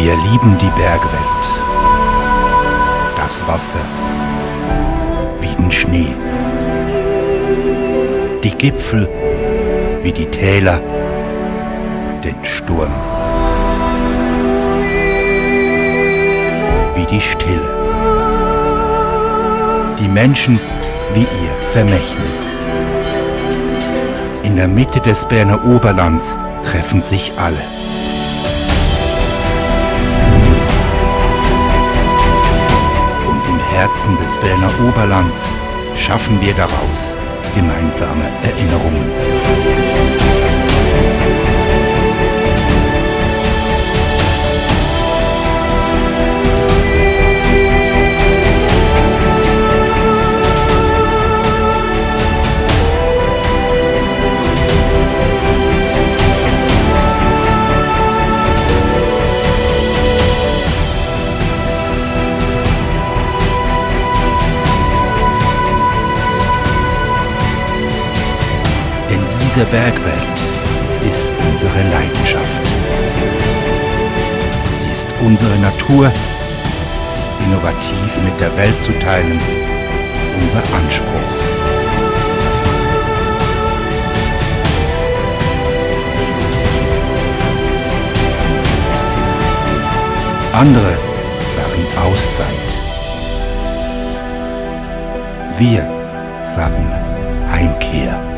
Wir lieben die Bergwelt, das Wasser wie den Schnee, die Gipfel wie die Täler, den Sturm, wie die Stille, die Menschen wie ihr Vermächtnis. In der Mitte des Berner Oberlands treffen sich alle. Und im Herzen des Berner Oberlands schaffen wir daraus gemeinsame Erinnerungen. Diese Bergwelt ist unsere Leidenschaft. Sie ist unsere Natur, sie innovativ mit der Welt zu teilen, unser Anspruch. Andere sagen Auszeit. Wir sagen Heimkehr.